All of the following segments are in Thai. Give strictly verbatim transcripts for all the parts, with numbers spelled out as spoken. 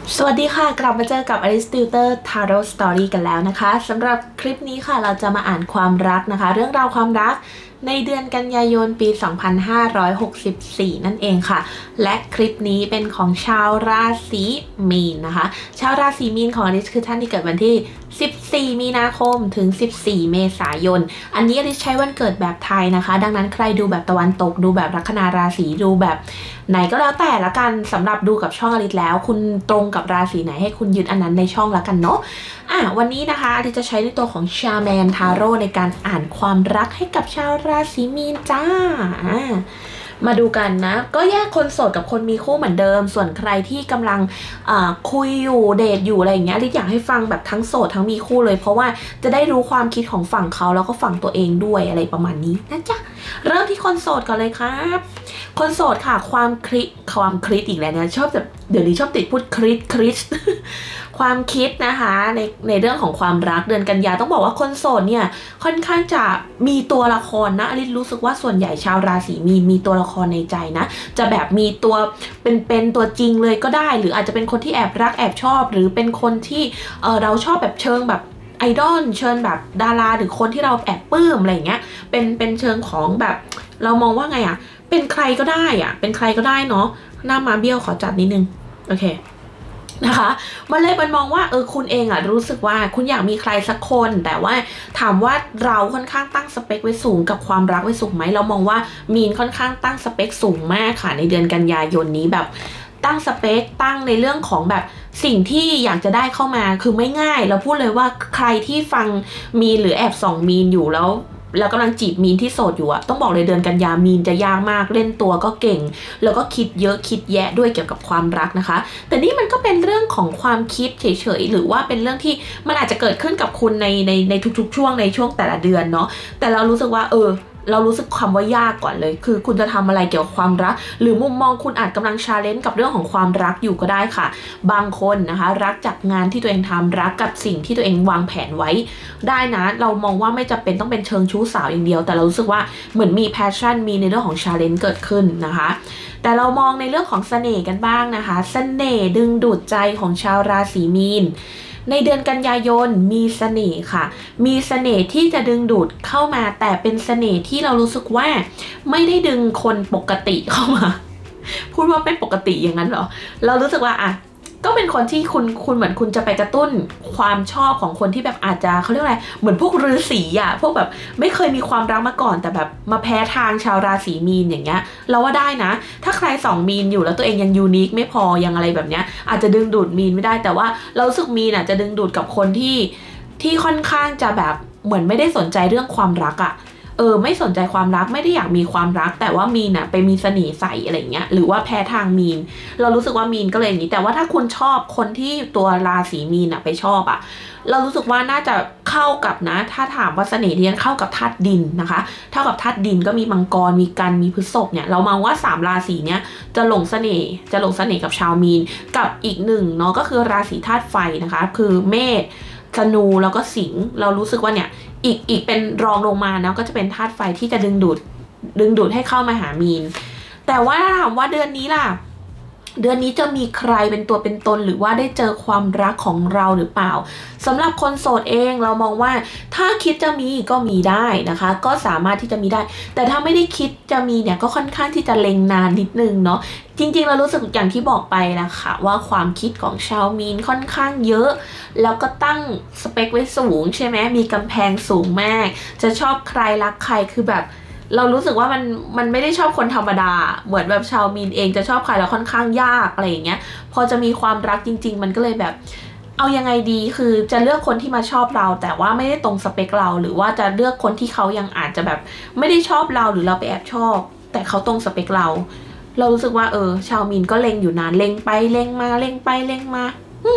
สวัสดีค่ะกลับมาเจอกับ Alice Tutor Tarot Story กันแล้วนะคะสำหรับคลิปนี้ค่ะเราจะมาอ่านความรักนะคะเรื่องราวความรักในเดือนกันยายนปี สองพันห้าร้อยหกสิบสี่ นั่นเองค่ะและคลิปนี้เป็นของชาวราศีมีนนะคะชาวราศีมีนของ Alice คือท่านที่เกิดวันที่สิบสี่มีนาคมถึงสิบสี่เมษายนอันนี้ Alice ใช้วันเกิดแบบไทยนะคะดังนั้นใครดูแบบตะวันตกดูแบบลัคนาราศีดูแบบไหนก็แล้วแต่ละกันสำหรับดูกับช่อง Alice แล้วคุณตรงกับราศีไหนให้คุณยึดอันนั้นในช่องละกันเนาะอ่ะวันนี้นะคะ Alice จะใช้ในตัวของชาแมนทาโร่ในการอ่านความรักให้กับชาวราศีมีนจ้ามาดูกันนะก็แยกคนโสดกับคนมีคู่เหมือนเดิมส่วนใครที่กำลังคุยอยู่เดทอยู่อะไรอย่างเงี้ยลิอยากให้ฟังแบบทั้งโสดทั้งมีคู่เลยเพราะว่าจะได้รู้ความคิดของฝั่งเขาแล้วก็ฝั่งตัวเองด้วยอะไรประมาณนี้นะจ๊ะเริ่มที่คนโสดก่อนเลยครับคนโสดค่ะความคลิความคลิอีกแล้วนะชอบแบบเดี๋ยวนี้ชอบติดพูดคลิคลิความคิดนะคะในในเรื่องของความรักเดือนกันยาต้องบอกว่าคนโสดเนี่ยค่อนข้างจะมีตัวละครนะอลิซรู้สึกว่าส่วนใหญ่ชาวราศีมีนมีตัวละครในใจนะจะแบบมีตัวเป็นๆตัวจริงเลยก็ได้หรืออาจจะเป็นคนที่แอบรักแอบชอบหรือเป็นคนที่เออเราชอบแบบเชิงแบบไอดอลเชิญแบบดาราหรือคนที่เราแอบปลื้มอะไรเงี้ยเป็นเป็นเชิงของแบบเรามองว่าไงอะเป็นใครก็ได้อะเป็นใครก็ได้เนาะหน้ามาเบี้ยวขอจัดนิดนึงโอเคนะคะมันเลยมันมองว่าเออคุณเองอะรู้สึกว่าคุณอยากมีใครสักคนแต่ว่าถามว่าเราค่อนข้างตั้งสเปคไว้สูงกับความรักไว้สูงไหมเรามองว่ามีนค่อนข้างตั้งสเปคสูงมากค่ะในเดือนกันยายนนี้แบบตั้งสเปคตั้งในเรื่องของแบบสิ่งที่อยากจะได้เข้ามาคือไม่ง่ายเราพูดเลยว่าใครที่ฟังมีนหรือแอบส่องมีนอยู่แล้วแล้วกำลังจีบมีนที่โสดอยู่อะต้องบอกเลยเดือนกันยามีนจะยากมากเล่นตัวก็เก่งแล้วก็คิดเยอะคิดแยะด้วยเกี่ยวกับความรักนะคะแต่นี่มันก็เป็นเรื่องของความคิดเฉยๆหรือว่าเป็นเรื่องที่มันอาจจะเกิดขึ้นกับคุณในในในทุกๆช่วงในช่วงแต่ละเดือนเนาะแต่เรารู้สึกว่าเออเรารู้สึกคำว่ายากก่อนเลยคือคุณจะทำอะไรเกี่ยวกับความรักหรือมุมมองคุณอาจกำลังชาเลนจ์กับเรื่องของความรักอยู่ก็ได้ค่ะบางคนนะคะรักจากงานที่ตัวเองทำรักกับสิ่งที่ตัวเองวางแผนไว้ได้นะเรามองว่าไม่จำเป็นต้องเป็นเชิงชู้สาวอย่างเดียวแต่เรารู้สึกว่าเหมือนมีแพชชั่นมีในเรื่องของชาเลนจ์เกิดขึ้นนะคะแต่เรามองในเรื่องของเสน่ห์กันบ้างนะคะเสน่ห์ดึงดูดใจของชาวราศีมีนในเดือนกันยายนมีเสน่ห์ค่ะมีเสน่ห์ที่จะดึงดูดเข้ามาแต่เป็นเสน่ห์ที่เรารู้สึกว่าไม่ได้ดึงคนปกติเข้ามาพูดว่าเป็นปกติอย่างนั้นเหรอเรารู้สึกว่าอ่ะก็เป็นคนที่คุณคุณเหมือนคุณจะไปกระตุ้นความชอบของคนที่แบบอาจจะเขาเรียกอะไรเหมือนพวกฤาษีอ่ะพวกแบบไม่เคยมีความรักมาก่อนแต่แบบมาแพ้ทางชาวราศีมีนอย่างเงี้ยเราว่าได้นะถ้าใครสองมีนอยู่แล้วตัวเองยังยูนิคไม่พอยังอะไรแบบเนี้ยอาจจะดึงดูดมีนไม่ได้แต่ว่าเราสึกมีนอ่ะจะดึงดูดกับคนที่ที่ค่อนข้างจะแบบเหมือนไม่ได้สนใจเรื่องความรักอ่ะเออไม่สนใจความรักไม่ได้อยากมีความรักแต่ว่ามีนอะไปมีเสน่ห์ใส่อะไรเงี้ยหรือว่าแพ้ทางมีนเรารู้สึกว่ามีนก็เลยอย่างนี้แต่ว่าถ้าคุณชอบคนที่ตัวราศีมีนอะไปชอบอะเรารู้สึกว่าน่าจะเข้ากับนะถ้าถามว่าเสน่ห์ที่เข้ากับธาตุดินนะคะเท่ากับธาตุดินก็มีมังกรมีกันมีพฤษภเนี่ยเรามองว่าสามราศีเนี้ยจะหลงเสน่ห์จะหลงเสน่ห์กับชาวมีนกับอีกหนึ่งเนาะก็คือราศีธาตุไฟนะคะคือเมษธนูแล้วก็สิงห์เรารู้สึกว่าเนี่ยอีกอีกเป็นรองลงมานะก็จะเป็นธาตุไฟที่จะดึงดูดดึงดูดให้เข้ามาหามีนแต่ว่าถามว่าเดือนนี้ล่ะเดือนนี้จะมีใครเป็นตัวเป็นตนหรือว่าได้เจอความรักของเราหรือเปล่าสำหรับคนโสดเองเรามองว่าถ้าคิดจะมีก็มีได้นะคะก็สามารถที่จะมีได้แต่ถ้าไม่ได้คิดจะมีเนี่ยก็ค่อนข้างที่จะเล็งนานนิดนึงเนาะจริงๆเรารู้สึกอย่างที่บอกไปนะคะว่าความคิดของชาวมีนค่อนข้างเยอะแล้วก็ตั้งสเปคไว้สูงใช่ไหมมีกำแพงสูงมากจะชอบใครรักใครคือแบบเรารู้สึกว่ามันมันไม่ได้ชอบคนธรรมดาเหมือนแบบชาวมีนเองจะชอบใครแล้วค่อนข้างยากอะไรอย่างเงี้ยพอจะมีความรักจริงๆมันก็เลยแบบเอายังไงดีคือจะเลือกคนที่มาชอบเราแต่ว่าไม่ได้ตรงสเปคเราหรือว่าจะเลือกคนที่เขายังอาจจะแบบไม่ได้ชอบเราหรือเราไปแอบชอบแต่เขาตรงสเปคเราเรารู้สึกว่าเออชาวมีนก็เล็งอยู่นานเล็งไปเล็งมาเล็งไปเล็งมา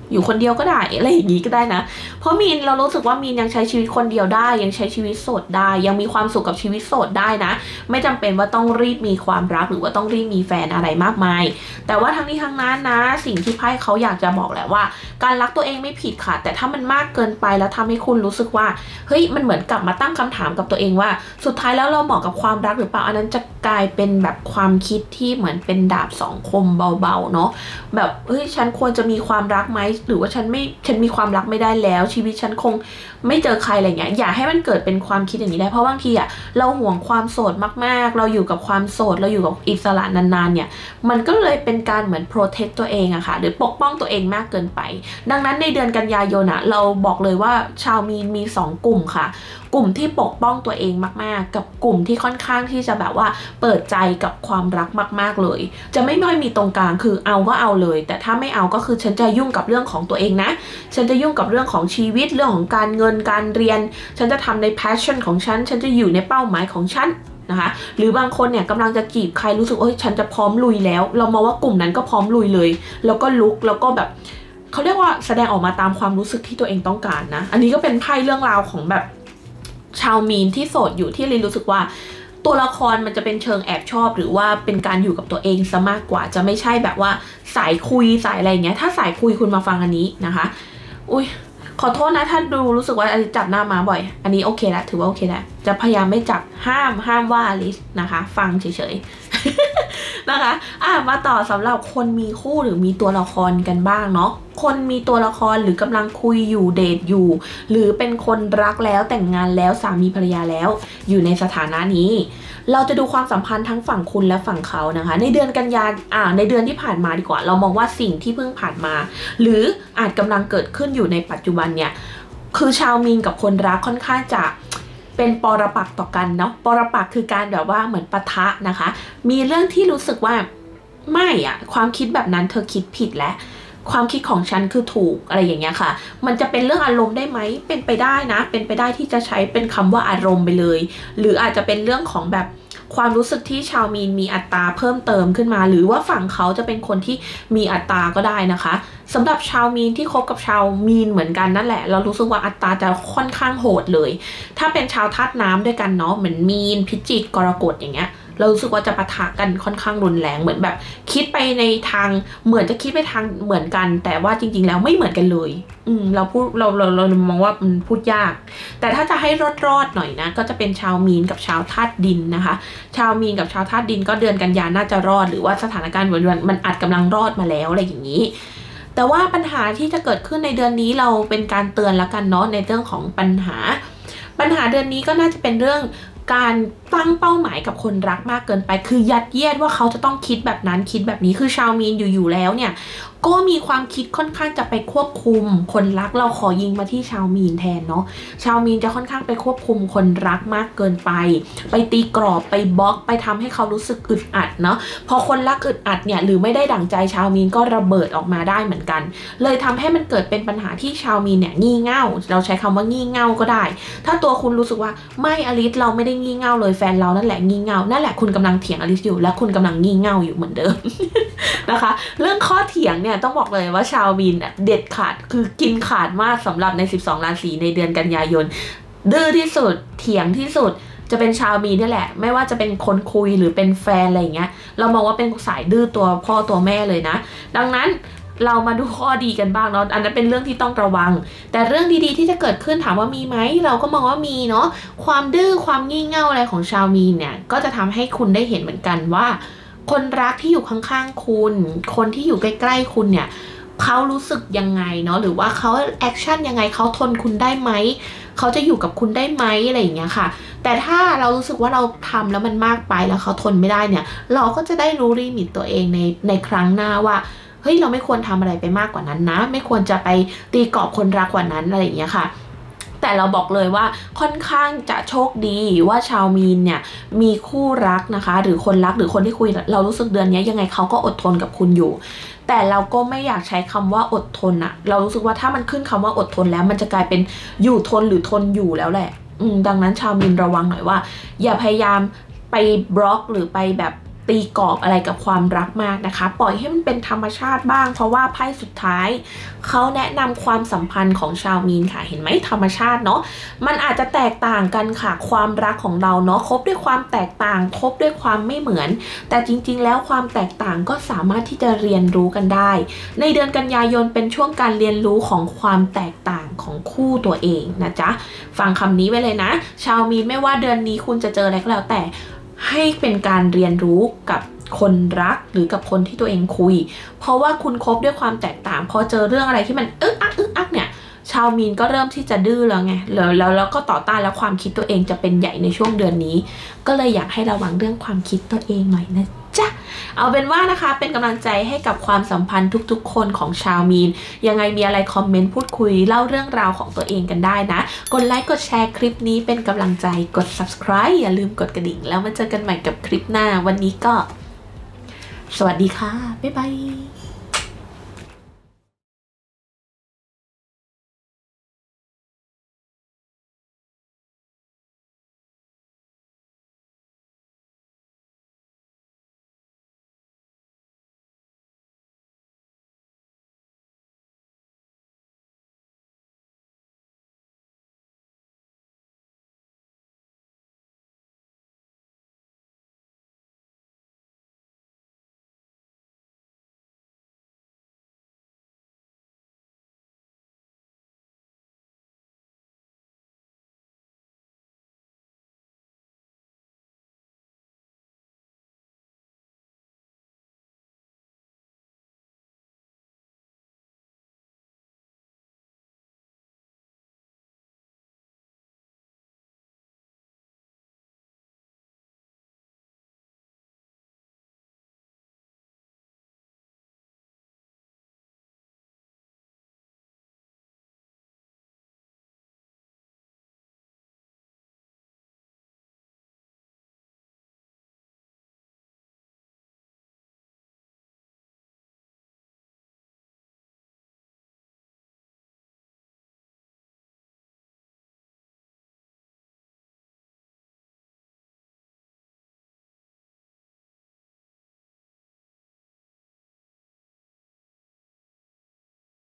อยู่คนเดียวก็ได้อะไรอย่างนี้ก็ได้นะเพราะมีนเรารู้สึกว่ามีนยังใช้ชีวิตคนเดียวได้ยังใช้ชีวิตโสดได้ยังมีความสุขกับชีวิตโสดได้นะไม่จำเป็นว่าต้องรีบมีความรักหรือว่าต้องรีบมีแฟนอะไรมากมายแต่ว่าทั้งนี้ทั้งนั้นนะสิ่งที่ไพ่เขาอยากจะบอกแหละว่าการรักตัวเองไม่ผิดค่ะแต่ถ้ามันมากเกินไปแล้วทำให้คุณรู้สึกว่าเฮ้ยมันเหมือนกลับมาตั้งคำถามกับตัวเองว่าสุดท้ายแล้วเราเหมาะกับความรักหรือเปล่าอันนั้นจะกลายเป็นแบบความคิดที่เหมือนเป็นดาบสองคมเบาๆเนาะแบบเฮ้ยฉันควรจะมีความรักไหมหรือว่าฉันไม่ฉันมีความรักไม่ได้แล้วชีวิตฉันคงไม่เจอใครอะไรเงี้ยอย่าให้มันเกิดเป็นความคิดอย่างนี้ได้เพราะบางทีอะเราห่วงความโสดมากๆเราอยู่กับความโสดเราอยู่กับอิสระนานๆเนี่ยมันก็เลยเป็นการเหมือนโปรเทคตัวเองอะค่ะหรือปกป้องตัวเองมากเกินไปดังนั้นในเดือนกันยายนอะเราบอกเลยว่าชาวมีนมีสองกลุ่มค่ะกลุ่มที่ปกป้องตัวเองมากๆกับกลุ่มที่ค่อนข้างที่จะแบบว่าเปิดใจกับความรักมากๆเลยจะไม่ค่อยมีตรงกลางคือเอาก็เอาเลยแต่ถ้าไม่เอาก็คือฉันจะยุ่งกับเรื่องของตัวเองนะฉันจะยุ่งกับเรื่องของชีวิตเรื่องของการเงินการเรียนฉันจะทำใน passion ของฉันฉันจะอยู่ในเป้าหมายของฉันนะคะหรือบางคนเนี่ยกำลังจะจีบใครรู้สึกเอ้ยฉันจะพร้อมลุยแล้วเรามองว่ากลุ่มนั้นก็พร้อมลุยเลยแล้วก็ลุกแล้วก็แบบเขาเรียกว่าแสดงออกมาตามความรู้สึกที่ตัวเองต้องการนะอันนี้ก็เป็นไพ่เรื่องราวของแบบชาวมีนที่โสดอยู่ที่ลินรู้สึกว่าตัวละครมันจะเป็นเชิงแอบชอบหรือว่าเป็นการอยู่กับตัวเองซะมากกว่าจะไม่ใช่แบบว่าสายคุยสายอะไรเงี้ยถ้าสายคุยคุณมาฟังอันนี้นะคะอุ้ยขอโทษนะถ้าดูรู้สึกว่าอลิซจับหน้ามาบ่อยอันนี้โอเคแล้วถือว่าโอเคแล้วจะพยายามไม่จับห้ามห้ามว่าอลิซนะคะฟังเฉยๆ นะคะอ่ะมาต่อสำหรับคนมีคู่หรือมีตัวละครกันบ้างเนาะคนมีตัวละครหรือกำลังคุยอยู่เดทอยู่หรือเป็นคนรักแล้วแต่งงานแล้วสามีภรรยาแล้วอยู่ในสถานะนี้เราจะดูความสัมพันธ์ทั้งฝั่งคุณและฝั่งเขานะคะในเดือนกันยาอ่าในเดือนที่ผ่านมาดีกว่าเรามองว่าสิ่งที่เพิ่งผ่านมาหรืออาจกำลังเกิดขึ้นอยู่ในปัจจุบันเนี่ยคือชาวมีนกับคนรักค่อนข้างจะเป็นปรปักษ์ต่อกันเนาะปรปักษ์คือการแบบว่าเหมือนปะทะนะคะมีเรื่องที่รู้สึกว่าไม่อะความคิดแบบนั้นเธอคิดผิดแล้วความคิดของฉันคือถูกอะไรอย่างเงี้ยค่ะมันจะเป็นเรื่องอารมณ์ได้ไหมเป็นไปได้นะเป็นไปได้ที่จะใช้เป็นคำว่าอารมณ์ไปเลยหรืออาจจะเป็นเรื่องของแบบความรู้สึกที่ชาวมีนมีอัตราเพิ่มเติมขึ้นมาหรือว่าฝั่งเขาจะเป็นคนที่มีอัตราก็ได้นะคะสำหรับชาวมีนที่คบกับชาวมีนเหมือนกันนั่นแหละเรารู้สึกว่าอัตราจะค่อนข้างโหดเลยถ้าเป็นชาวธาตุน้ำด้วยกันเนาะเหมือนมีนพิจิกกรกฎอย่างเงี้ยเรารู้สึกว่าจะปะทะกันค่อนข้างรุนแรงเหมือนแบบคิดไปในทางเหมือนจะคิดไปทางเหมือนกันแต่ว่าจริงๆแล้วไม่เหมือนกันเลยอืมเราพูดเราเราเรามองว่ามันพูดยากแต่ถ้าจะให้รอดรอดหน่อยนะก็จะเป็นชาวมีนกับชาวธาตุดินนะคะชาวมีนกับชาวธาตุดินก็เดือนกันยาน่าจะรอดหรือว่าสถานการณ์วันมันอาจกำลังรอดมาแล้วอะไรอย่างนี้แต่ว่าปัญหาที่จะเกิดขึ้นในเดือนนี้เราเป็นการเตือนแล้วกันเนาะในเรื่องของปัญหาปัญหาเดือนนี้ก็น่าจะเป็นเรื่องการตั้งเป้าหมายกับคนรักมากเกินไปคือยัดเยียดว่าเขาจะต้องคิดแบบนั้นคิดแบบนี้คือชาวมีนอยู่ๆแล้วเนี่ยก็มีความคิดค่อนข้างจะไปควบคุมคนรักเราขอยิงมาที่ชาวมีนแทนเนาะชาวมีนจะค่อนข้างไปควบคุมคนรักมากเกินไปไปตีกรอบไปบล็อกไปทำให้เขารู้สึกอึดอัดเนาะพอคนรักอึดอัดเนี่ยหรือไม่ได้ดั่งใจชาวมีนก็ระเบิดออกมาได้เหมือนกันเลยทำให้มันเกิดเป็นปัญหาที่ชาวมีนเนี่ยงี่เง่าเราใช้คำว่างี่เง่าก็ได้ถ้าตัวคุณรู้สึกว่าไม่อลิซเราไม่ได้งี่เง่าเลยแฟนเรานั่นแหละงี่เง่านั่นแหละคุณกำลังเถียงอลิซอยู่และคุณกำลังงี่เง่าอยู่เหมือนเดิม นะคะเรื่องข้อเถียงเนี่ยต้องบอกเลยว่าชาวมีนเด็ดขาดคือกินขาดมากสำหรับในสิบสองราศีในเดือนกันยายนดื้อที่สุดเถียงที่สุดจะเป็นชาวมีนนี่แหละไม่ว่าจะเป็นคนคุยหรือเป็นแฟนอะไรอย่างเงี้ยเรามองว่าเป็นสายดื้อตัวพ่อตัวแม่เลยนะดังนั้นเรามาดูข้อดีกันบ้างเนาะอันนั้นเป็นเรื่องที่ต้องระวังแต่เรื่องดีๆที่จะเกิดขึ้นถามว่ามีไหมเราก็มองว่ามีเนาะความดื้อความงี่เง่าอะไรของชาวมีนเนี่ยก็จะทำให้คุณได้เห็นเหมือนกันว่าคนรักที่อยู่ข้างๆคุณคนที่อยู่ใกล้ๆคุณเนี่ยเขารู้สึกยังไงเนาะหรือว่าเขาแอคชั่นยังไงเขาทนคุณได้ไหมเขาจะอยู่กับคุณได้ไหมอะไรอย่างเงี้ยค่ะแต่ถ้าเรารู้สึกว่าเราทำแล้วมันมากไปแล้วเขาทนไม่ได้เนี่ยเราก็จะได้รู้ลิมิตตัวเองในในครั้งหน้าว่าเฮ้ยเราไม่ควรทำอะไรไปมากกว่านั้นนะไม่ควรจะไปตีกรอบคนรักกว่านั้นอะไรอย่างเงี้ยค่ะแต่เราบอกเลยว่าค่อนข้างจะโชคดีว่าชาวมีนเนี่ยมีคู่รักนะคะหรือคนรักหรือคนที่คุยเรารู้สึกเดือนนี้ยังไงเขาก็อดทนกับคุณอยู่แต่เราก็ไม่อยากใช้คำว่าอดทนอะเรารู้สึกว่าถ้ามันขึ้นคำว่าอดทนแล้วมันจะกลายเป็นอยู่ทนหรือทนอยู่แล้วแหละอืมดังนั้นชาวมีนระวังหน่อยว่าอย่าพยายามไปบล็อกหรือไปแบบตีกรอบอะไรกับความรักมากนะคะปล่อยให้มันเป็นธรรมชาติบ้างเพราะว่าไพ่สุดท้ายเขาแนะนำความสัมพันธ์ของชาวมีนค่ะเห็นไหมธรรมชาติเนาะมันอาจจะแตกต่างกันค่ะความรักของเราเนาะคบด้วยความแตกต่างคบด้วยความไม่เหมือนแต่จริงๆแล้วความแตกต่างก็สามารถที่จะเรียนรู้กันได้ในเดือนกันยายนเป็นช่วงการเรียนรู้ของความแตกต่างของคู่ตัวเองนะจ๊ะฟังคำนี้ไว้เลยนะชาวมีนไม่ว่าเดือนนี้คุณจะเจออะไรก็แล้วแต่ให้เป็นการเรียนรู้กับคนรักหรือกับคนที่ตัวเองคุยเพราะว่าคุณคบด้วยความแตกต่างพอเจอเรื่องอะไรที่มันอึ๊กอักอึ๊กอักเนี่ยชาวมีนก็เริ่มที่จะดื้อแล้วไงแล้วแล้วแล้วก็ต่อต้านแล้วความคิดตัวเองจะเป็นใหญ่ในช่วงเดือนนี้ก็เลยอยากให้ระวังเรื่องความคิดตัวเองหน่อยนะจ๊ะเอาเป็นว่านะคะเป็นกำลังใจให้กับความสัมพันธ์ทุกๆคนของชาวมีนยังไงมีอะไรคอมเมนต์พูดคุยเล่าเรื่องราวของตัวเองกันได้นะกดไลค์กดแชร์คลิปนี้เป็นกำลังใจกด ซับสไครบ์ อย่าลืมกดกระดิ่งแล้วมาเจอกันใหม่กับคลิปหน้าวันนี้ก็สวัสดีค่ะบ๊ายบาย